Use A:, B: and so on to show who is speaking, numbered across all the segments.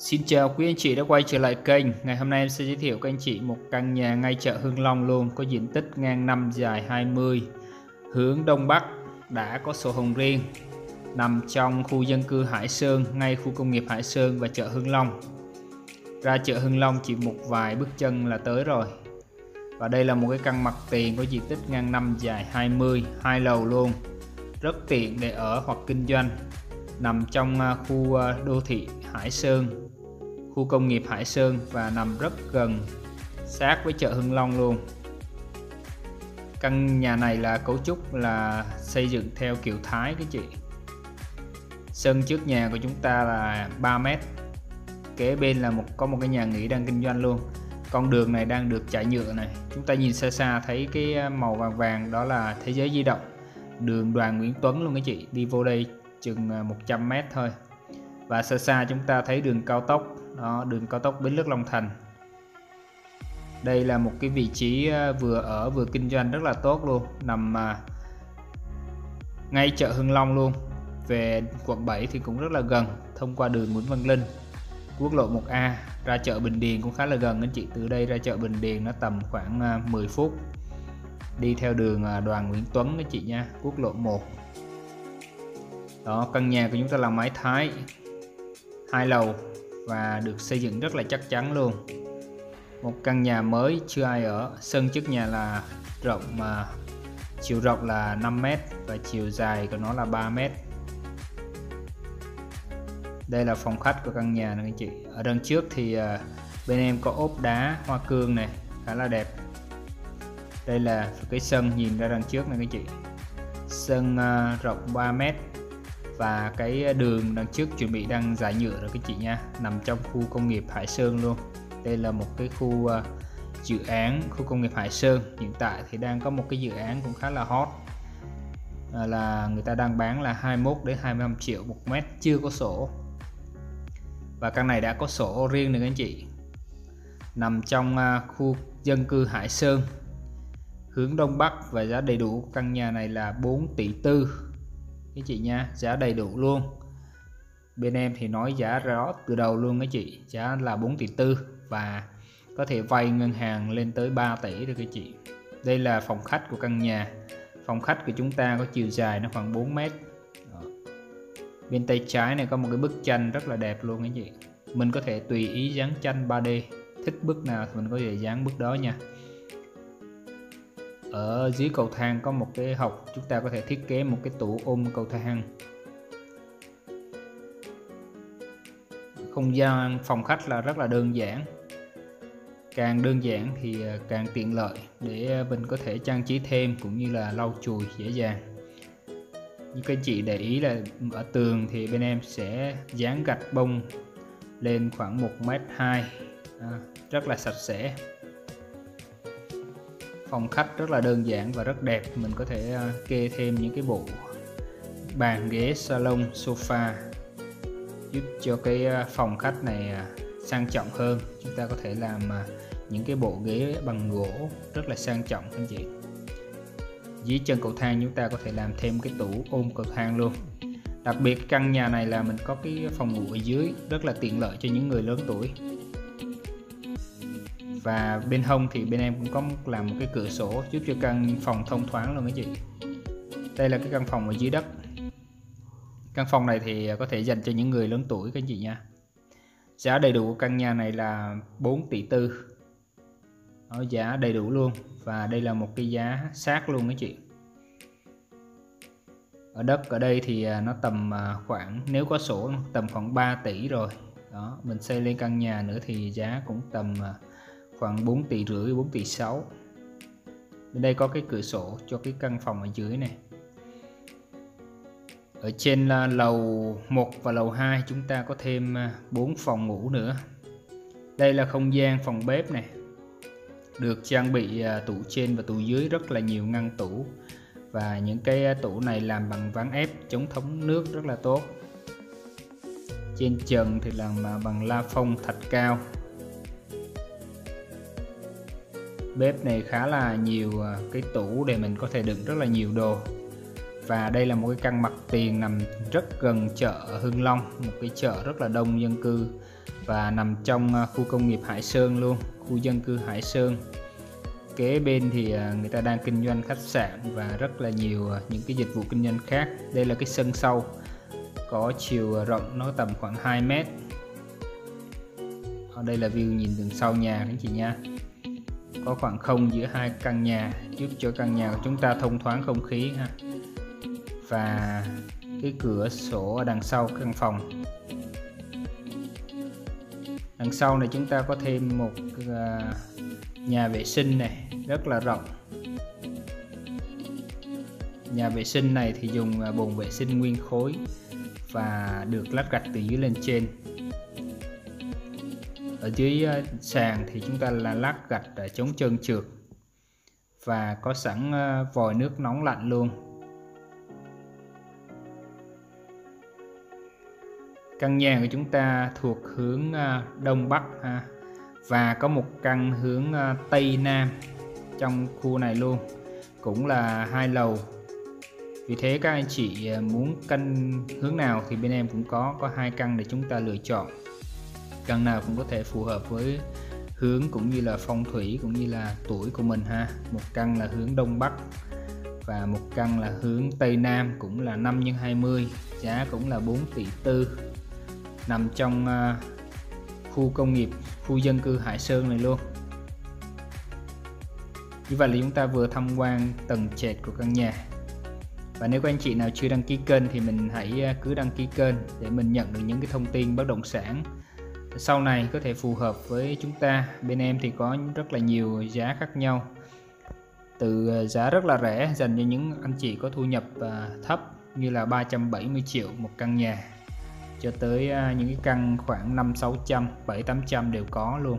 A: Xin chào quý anh chị đã quay trở lại kênh. Ngày hôm nay em sẽ giới thiệu các anh chị một căn nhà ngay chợ Hưng Long luôn, có diện tích ngang 5 dài 20, hướng Đông Bắc, đã có sổ hồng riêng, nằm trong khu dân cư Hải Sơn, ngay khu công nghiệp Hải Sơn và chợ Hưng Long. Ra chợ Hưng Long chỉ một vài bước chân là tới rồi. Và đây là một cái căn mặt tiền có diện tích ngang 5 dài 20, 2 lầu luôn, rất tiện để ở hoặc kinh doanh, nằm trong khu đô thị Hải Sơn, khu công nghiệp Hải Sơn và nằm rất gần sát với chợ Hưng Long luôn. Căn nhà này là cấu trúc là xây dựng theo kiểu Thái các chị. Sân trước nhà của chúng ta là 3 mét. Kế bên là có một cái nhà nghỉ đang kinh doanh luôn. Con đường này đang được trải nhựa này. Chúng ta nhìn xa xa thấy cái màu vàng vàng đó là Thế Giới Di Động, đường Đoàn Nguyễn Tuấn luôn các chị. Đi vô đây chừng 100 mét thôi. Và xa xa chúng ta thấy đường cao tốc đó, đường cao tốc Bến Lức Long Thành. Đây là một cái vị trí vừa ở vừa kinh doanh rất là tốt luôn, nằm ngay chợ Hưng Long luôn. Về quận 7 thì cũng rất là gần, thông qua đường Nguyễn Văn Linh, quốc lộ 1A. Ra chợ Bình Điền cũng khá là gần anh chị. Từ đây ra chợ Bình Điền nó tầm khoảng 10 phút. Đi theo đường Đoàn Nguyễn Tuấn các chị nha, quốc lộ 1. Đó, căn nhà của chúng ta là mái Thái, 2 lầu và được xây dựng rất là chắc chắn luôn. Một căn nhà mới chưa ai ở. Sân trước nhà là rộng, chiều rộng là 5 m và chiều dài của nó là 3 m. Đây là phòng khách của căn nhà này anh chị. Ở đằng trước thì bên em có ốp đá hoa cương này, khá là đẹp. Đây là cái sân nhìn ra đằng trước này các chị. Sân rộng 3 m và cái đường đằng trước chuẩn bị đang rải nhựa rồi các chị nha, nằm trong khu công nghiệp Hải Sơn luôn. Đây là một cái khu dự án khu công nghiệp Hải Sơn. Hiện tại thì đang có một cái dự án cũng khá là hot, là người ta đang bán là 21 đến 25 triệu một mét, chưa có sổ. Và căn này đã có sổ riêng rồi các anh chị. Nằm trong khu dân cư Hải Sơn, hướng Đông Bắc, và giá đầy đủ của căn nhà này là 4 tỷ 4 các chị nha, giá đầy đủ luôn. Bên em thì nói giá rõ từ đầu luôn các chị, giá là 4 tỷ 4 và có thể vay ngân hàng lên tới 3 tỷ rồi các chị. Đây là phòng khách của căn nhà. Phòng khách của chúng ta có chiều dài nó khoảng 4 mét. Bên tay trái này có một cái bức tranh rất là đẹp luôn các chị. Mình có thể tùy ý dán tranh 3D, thích bức nào thì mình có thể dán bức đó nha. Ở dưới cầu thang có một cái hộc, chúng ta có thể thiết kế một cái tủ ôm cầu thang. Không gian phòng khách là rất là đơn giản. Càng đơn giản thì càng tiện lợi để mình có thể trang trí thêm cũng như là lau chùi dễ dàng. Như các chị để ý là ở tường thì bên em sẽ dán gạch bông lên khoảng 1,2 m, rất là sạch sẽ. Phòng khách rất là đơn giản và rất đẹp. Mình có thể kê thêm những cái bộ bàn ghế salon sofa giúp cho cái phòng khách này sang trọng hơn. Chúng ta có thể làm những cái bộ ghế bằng gỗ rất là sang trọng anh chị. Dưới chân cầu thang chúng ta có thể làm thêm cái tủ ôm cầu thang luôn. Đặc biệt căn nhà này là mình có cái phòng ngủ ở dưới, rất là tiện lợi cho những người lớn tuổi. Và bên hông thì bên em cũng có làm một cái cửa sổ giúp cho căn phòng thông thoáng luôn các chị. Đây là cái căn phòng ở dưới đất. Căn phòng này thì có thể dành cho những người lớn tuổi các anh chị nha. Giá đầy đủ của căn nhà này là 4 tỷ 4. Đó, giá đầy đủ luôn. Và đây là một cái giá sát luôn các chị. Ở đất ở đây thì nó tầm khoảng, nếu có sổ tầm khoảng 3 tỷ rồi. Đó, mình xây lên căn nhà nữa thì giá cũng tầm khoảng 4 tỷ rưỡi, 4 tỷ 6. Bên đây có cái cửa sổ cho cái căn phòng ở dưới này. Ở trên lầu 1 và lầu 2 chúng ta có thêm 4 phòng ngủ nữa. Đây là không gian phòng bếp này, được trang bị tủ trên và tủ dưới, rất là nhiều ngăn tủ. Và những cái tủ này làm bằng ván ép chống thấm nước rất là tốt. Trên trần thì làm bằng la phong thạch cao. Bếp này khá là nhiều cái tủ để mình có thể đựng rất là nhiều đồ. Và đây là một cái căn mặt tiền nằm rất gần chợ Hưng Long, một cái chợ rất là đông dân cư và nằm trong khu công nghiệp Hải Sơn luôn, khu dân cư Hải Sơn. Kế bên thì người ta đang kinh doanh khách sạn và rất là nhiều những cái dịch vụ kinh doanh khác. Đây là cái sân sau, có chiều rộng nó tầm khoảng 2 mét. Ở đây là view nhìn từ sau nhà các anh chị nha. Có khoảng không giữa hai căn nhà, giúp cho căn nhà của chúng ta thông thoáng không khí ha. Và cái cửa sổ ở đằng sau căn phòng. Đằng sau này chúng ta có thêm một nhà vệ sinh này rất là rộng. Nhà vệ sinh này thì dùng bồn vệ sinh nguyên khối và được lát gạch từ dưới lên trên. Ở dưới sàn thì chúng ta là lát gạch chống trơn trượt và có sẵn vòi nước nóng lạnh luôn. Căn nhà của chúng ta thuộc hướng Đông Bắc và có một căn hướng Tây Nam trong khu này luôn, cũng là 2 lầu. Vì thế các anh chị muốn căn hướng nào thì bên em cũng có 2 căn để chúng ta lựa chọn. Căn nào cũng có thể phù hợp với hướng cũng như là phong thủy cũng như là tuổi của mình ha. Một căn là hướng Đông Bắc và một căn là hướng Tây Nam, cũng là 5x20, giá cũng là 4,4 tỷ, nằm trong khu công nghiệp, khu dân cư Hải Sơn này luôn. Như vậy là chúng ta vừa tham quan tầng trệt của căn nhà. Và nếu các anh chị nào chưa đăng ký kênh thì mình hãy cứ đăng ký kênh để mình nhận được những cái thông tin bất động sản sau này có thể phù hợp với chúng ta. Bên em thì có rất là nhiều giá khác nhau, từ giá rất là rẻ dành cho những anh chị có thu nhập thấp như là 370 triệu một căn nhà, cho tới những cái căn khoảng 500-600, 700-800 đều có luôn.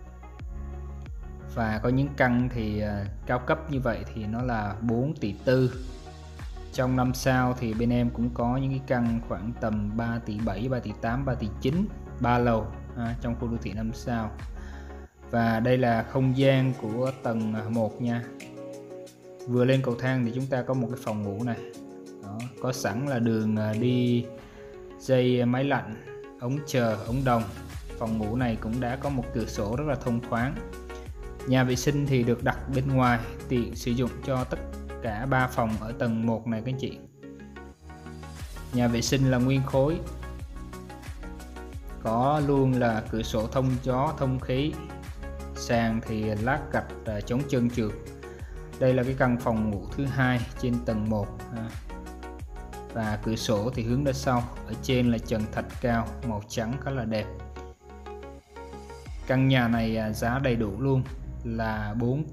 A: Và có những căn thì cao cấp như vậy thì nó là 4,4 tỷ. Trong 5 sao thì bên em cũng có những cái căn khoảng tầm 3,7 tỷ, 3,8 tỷ, 3,9 tỷ, 3 lầu trong khu đô thị 5 sao. Và đây là không gian của tầng 1 nha. Vừa lên cầu thang thì chúng ta có một cái phòng ngủ này. Đó, có sẵn là đường đi dây máy lạnh, ống chờ, ống đồng. Phòng ngủ này cũng đã có một cửa sổ rất là thông thoáng. Nhà vệ sinh thì được đặt bên ngoài, tiện sử dụng cho tất cả 3 phòng ở tầng 1 này các anh chị. Nhà vệ sinh là nguyên khối, có luôn là cửa sổ thông gió thông khí, sàn thì lát gạch chống trơn trượt. Đây là cái căn phòng ngủ thứ 2 trên tầng 1 và cửa sổ thì hướng ra sau. Ở trên là trần thạch cao màu trắng khá là đẹp. Căn nhà này giá đầy đủ luôn là 4,4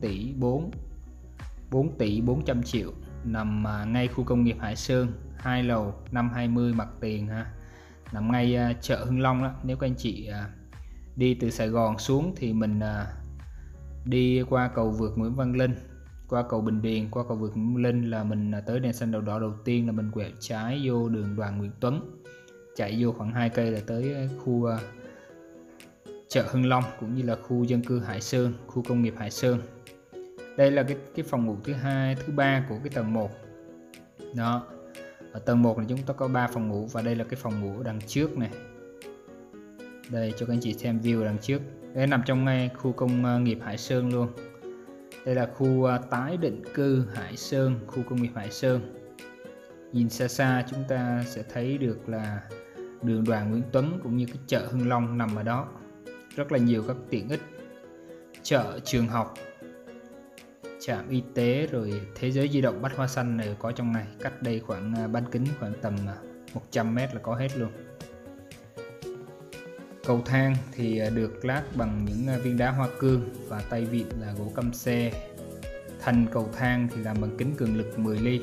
A: tỷ 400 triệu, nằm ngay khu công nghiệp Hải Sơn, 2 lầu 520 mặt tiền ha. Nằm ngay chợ Hưng Long đó. Nếu các anh chị đi từ Sài Gòn xuống thì mình đi qua cầu vượt Nguyễn Văn Linh, qua cầu Bình Điền, qua cầu vượt Nguyễn Văn Linh là mình tới đèn xanh đỏ đỏ đầu tiên, là mình quẹo trái vô đường Đoàn Nguyễn Tuấn, chạy vô khoảng 2 cây là tới khu chợ Hưng Long cũng như là khu dân cư Hải Sơn, khu công nghiệp Hải Sơn. Đây là cái phòng ngủ thứ 2, thứ 3 của cái tầng 1 đó. Ở tầng 1 này chúng ta có 3 phòng ngủ và đây là cái phòng ngủ đằng trước này. Đây cho các anh chị xem view đằng trước. Đây nằm trong ngay khu công nghiệp Hải Sơn luôn. Đây là khu tái định cư Hải Sơn, khu công nghiệp Hải Sơn. Nhìn xa xa chúng ta sẽ thấy được là đường Đoàn Nguyễn Tuấn cũng như cái chợ Hưng Long nằm ở đó. Rất là nhiều các tiện ích, chợ, trường học, trạm y tế, rồi thế giới di động, Bách Hóa Xanh này có trong này. Cách đây khoảng bán kính khoảng tầm 100 m là có hết luôn. Cầu thang thì được lát bằng những viên đá hoa cương và tay vịn là gỗ căm xe. Thành cầu thang thì làm bằng kính cường lực 10 ly.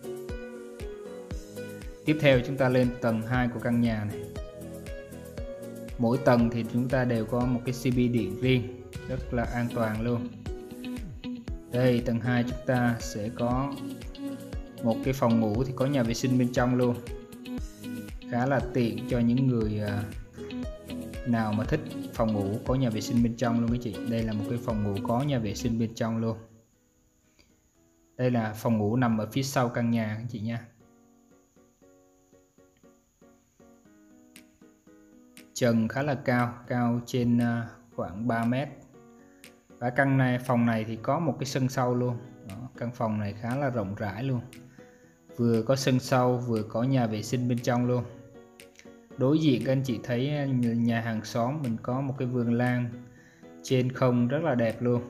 A: Tiếp theo chúng ta lên tầng 2 của căn nhà này. Mỗi tầng thì chúng ta đều có một cái CB điện riêng, rất là an toàn luôn. Đây tầng 2 chúng ta sẽ có một cái phòng ngủ thì có nhà vệ sinh bên trong luôn. Khá là tiện cho những người nào mà thích phòng ngủ có nhà vệ sinh bên trong luôn các chị. Đây là một cái phòng ngủ có nhà vệ sinh bên trong luôn. Đây là phòng ngủ nằm ở phía sau căn nhà anh chị nha. Trần khá là cao, cao trên khoảng 3 mét. Và phòng này thì có một cái sân sau luôn. Đó, căn phòng này khá là rộng rãi luôn. Vừa có sân sau, vừa có nhà vệ sinh bên trong luôn. Đối diện các anh chị thấy nhà hàng xóm mình có một cái vườn lan trên không rất là đẹp luôn.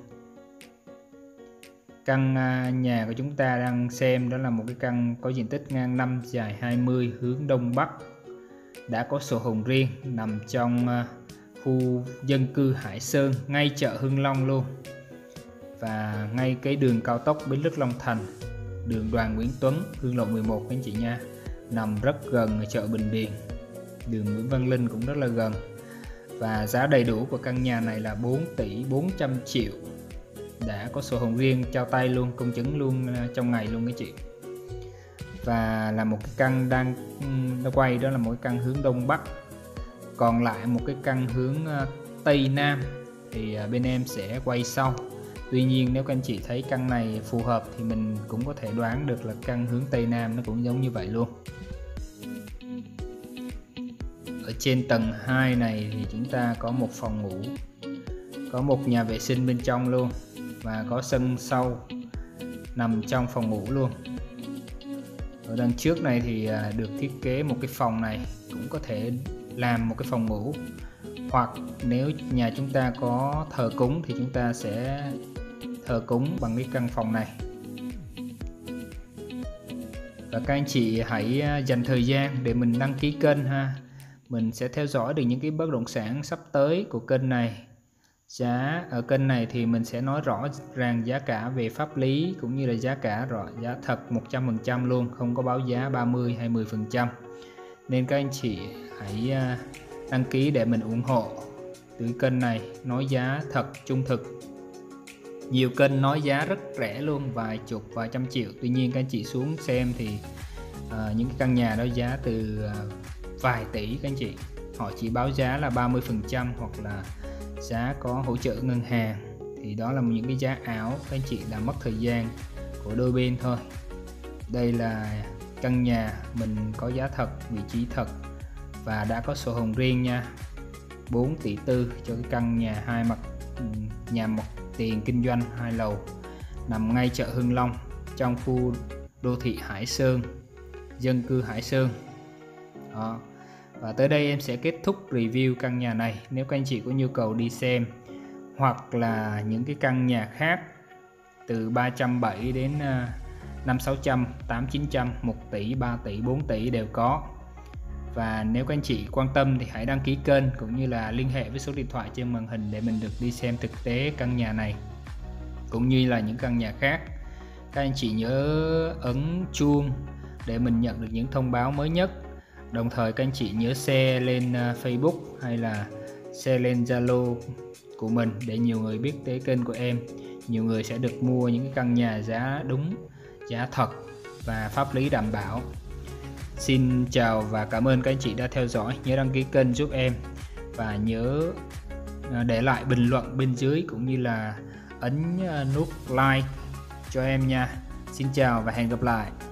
A: Căn nhà của chúng ta đang xem đó là một cái căn có diện tích ngang 5 dài 20 hướng đông bắc, đã có sổ hồng riêng, nằm trong khu dân cư Hải Sơn, ngay chợ Hưng Long luôn, và ngay cái đường cao tốc Bến Lức Long Thành, đường Đoàn Nguyễn Tuấn, Hương Lộ 11 anh chị nha, nằm rất gần ở chợ Bình Điền, đường Nguyễn Văn Linh cũng rất là gần. Và giá đầy đủ của căn nhà này là 4 tỷ 400 triệu, đã có sổ hồng riêng trao tay luôn, công chứng luôn trong ngày luôn các chị. Và là một cái căn đang quay, đó là một cái căn hướng đông bắc, còn lại một cái căn hướng tây nam thì bên em sẽ quay sau. Tuy nhiên nếu các anh chị thấy căn này phù hợp thì mình cũng có thể đoán được là căn hướng tây nam nó cũng giống như vậy luôn. Ở trên tầng 2 này thì chúng ta có một phòng ngủ, có một nhà vệ sinh bên trong luôn, và có sân sau nằm trong phòng ngủ luôn. Ở đằng trước này thì được thiết kế một cái phòng này cũng có thể làm một cái phòng ngủ, hoặc nếu nhà chúng ta có thờ cúng thì chúng ta sẽ thờ cúng bằng cái căn phòng này. Và các anh chị hãy dành thời gian để mình đăng ký kênh ha. Mình sẽ theo dõi được những cái bất động sản sắp tới của kênh này. Giá ở kênh này thì mình sẽ nói rõ ràng giá cả về pháp lý cũng như là giá cả giá thật 100% luôn, không có báo giá 30 hay 10%. Nên các anh chị hãy đăng ký để mình ủng hộ từ kênh này nói giá thật trung thực. Nhiều kênh nói giá rất rẻ luôn, vài chục vài trăm triệu, tuy nhiên các anh chị xuống xem thì những cái căn nhà đó giá từ vài tỷ các anh chị, họ chỉ báo giá là 30% hoặc là giá có hỗ trợ ngân hàng, thì đó là những cái giá ảo, các anh chị đã mất thời gian của đôi bên thôi. Đây là căn nhà mình có giá thật, vị trí thật và đã có sổ hồng riêng nha. 4 tỷ tư cho cái căn nhà hai mặt, nhà mặt tiền kinh doanh 2 lầu, nằm ngay chợ Hưng Long, trong khu đô thị Hải Sơn, dân cư Hải Sơn đó. Và tới đây em sẽ kết thúc review căn nhà này. Nếu các anh chị có nhu cầu đi xem hoặc là những cái căn nhà khác từ 370 đến 500-600, 800-900, 1 tỷ, 3 tỷ, 4 tỷ đều có. Và nếu các anh chị quan tâm thì hãy đăng ký kênh cũng như là liên hệ với số điện thoại trên màn hình để mình được đi xem thực tế căn nhà này cũng như là những căn nhà khác. Các anh chị nhớ ấn chuông để mình nhận được những thông báo mới nhất. Đồng thời các anh chị nhớ share lên Facebook hay là share lên Zalo của mình để nhiều người biết tới kênh của em. Nhiều người sẽ được mua những cái căn nhà giá đúng, giá thật và pháp lý đảm bảo. Xin chào và cảm ơn các anh chị đã theo dõi. Nhớ đăng ký kênh giúp em và nhớ để lại bình luận bên dưới cũng như là ấn nút like cho em nha. Xin chào và hẹn gặp lại.